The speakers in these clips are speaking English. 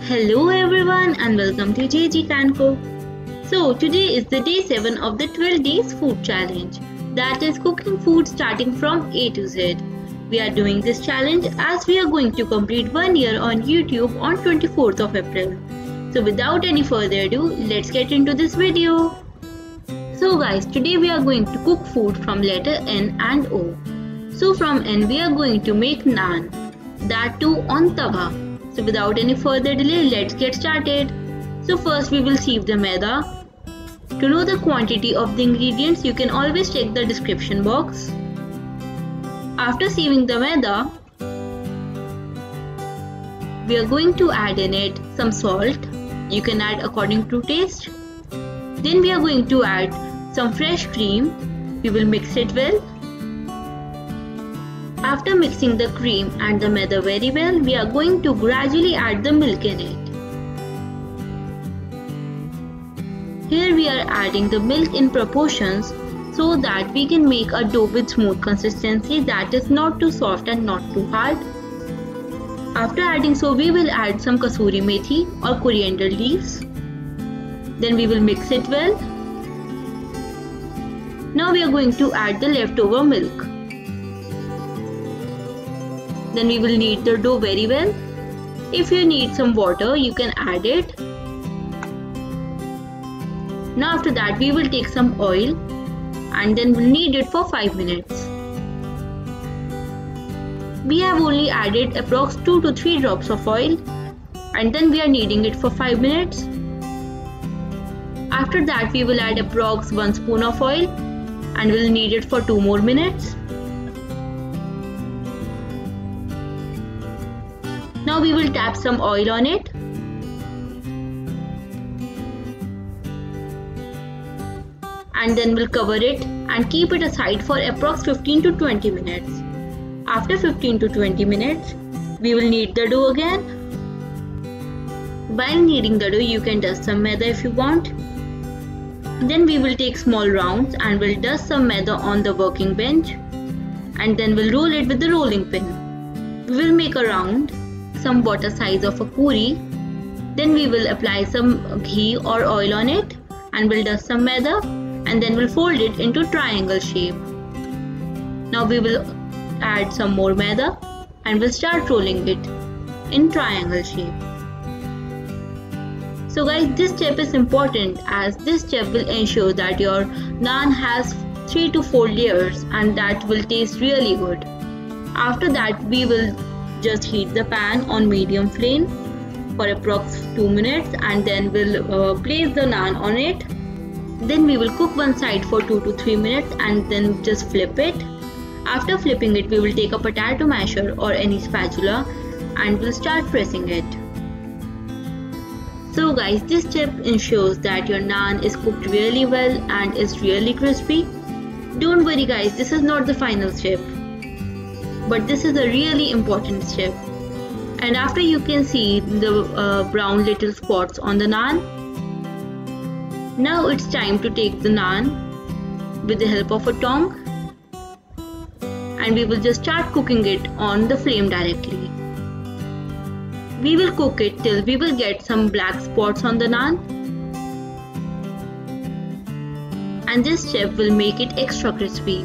Hello everyone and welcome to JG Can Cook. So today is the day 7 of the 12 days food challenge, that is cooking food starting from A to Z. We are doing this challenge as we are going to complete 1 year on YouTube on 24th of April. So without any further ado, let's get into this video. So guys, today we are going to cook food from letter N and O. So from N we are going to make naan, that too on tawa. So without any further delay, let's get started. So first we will sieve the maida. To know the quantity of the ingredients, you can always check the description box. After sieving the maida, we are going to add in it some salt. You can add according to taste. Then we are going to add some fresh cream. We will mix it well. After mixing the cream and the maida very well, we are going to gradually add the milk in it. Here we are adding the milk in proportions so that we can make a dough with smooth consistency, that is not too soft and not too hard. After adding so, we will add some kasuri methi or coriander leaves. Then we will mix it well. Now we are going to add the leftover milk. Then we will knead the dough very well. If you need some water, you can add it. Now after that we will take some oil and then we'll knead it for 5 minutes. We have only added approx 2 to 3 drops of oil and then we are kneading it for 5 minutes. After that we will add approx 1 spoon of oil and we'll knead it for 2 more minutes. Now we will tap some oil on it. And then we'll cover it and keep it aside for approx 15 to 20 minutes. After 15 to 20 minutes, we will knead the dough again. While kneading the dough, you can dust some maida if you want. Then we will take small rounds and we'll dust some maida on the working bench. And then we'll roll it with the rolling pin. We will make a round, some water size of a puri. Then we will apply some ghee or oil on it and we'll dust some maida and then we'll fold it into triangle shape. Now we will add some more maida and we'll start rolling it in triangle shape. So guys, this step is important as this step will ensure that your naan has 3 to 4 layers and that will taste really good. After that we will just heat the pan on medium flame for approx 2 minutes and then we'll place the naan on it. Then we will cook one side for 2 to 3 minutes and then just flip it. After flipping it, we will take a potato masher or any spatula and we'll start pressing it. So guys, this step ensures that your naan is cooked really well and is really crispy. Don't worry guys, this is not the final step, but this is a really important step. And after you can see the brown little spots on the naan. Now it's time to take the naan with the help of a tongs and we will just start cooking it on the flame directly. We will cook it till we will get some black spots on the naan, and this step will make it extra crispy.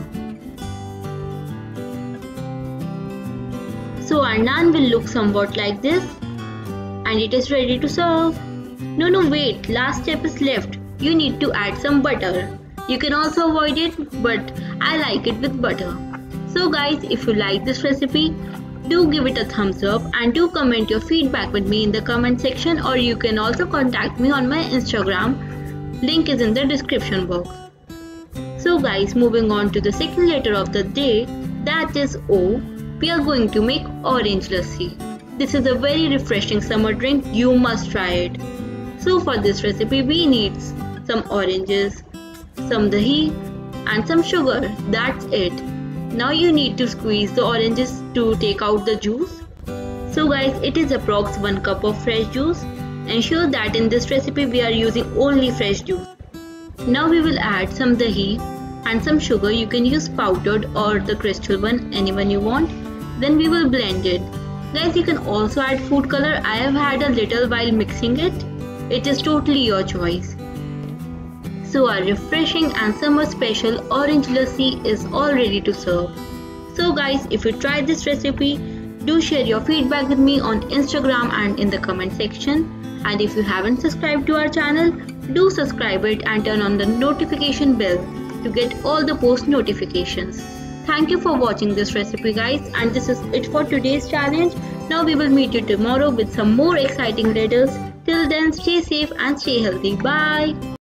So our naan will look somewhat like this and it is ready to serve. No wait, last step is left. You need to add some butter. You can also avoid it, but I like it with butter. So guys, if you like this recipe, do give it a thumbs up and do comment your feedback with me in the comment section, or you can also contact me on my Instagram. Link is in the description box. So guys, moving on to the second letter of the day, that is O. We are going to make orange lassi. This is a very refreshing summer drink. You must try it. So for this recipe we need some oranges, some dahi and some sugar. That's it. Now you need to squeeze the oranges to take out the juice. So guys, it is approx 1 cup of fresh juice. Ensure that in this recipe we are using only fresh juice. Now we will add some dahi and some sugar. You can use powdered or the crystal one, anyone you want. Then we will blend it. Guys, you can also add food color. I have had a little while mixing it. It is totally your choice. So our refreshing and summer special orange lassi is all ready to serve. So guys, if you tried this recipe, do share your feedback with me on Instagram and in the comment section. And if you haven't subscribed to our channel, do subscribe it and turn on the notification bell to get all the post notifications. Thank you for watching this recipe guys, and this is it for today's challenge. Now we will meet you tomorrow with some more exciting riddles. Till then, stay safe and stay healthy. Bye.